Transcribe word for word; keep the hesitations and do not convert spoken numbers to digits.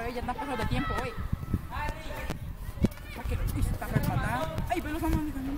hoy ya está pasado de tiempo hoy. Uy, se está repatada. Ay, pero los vamos a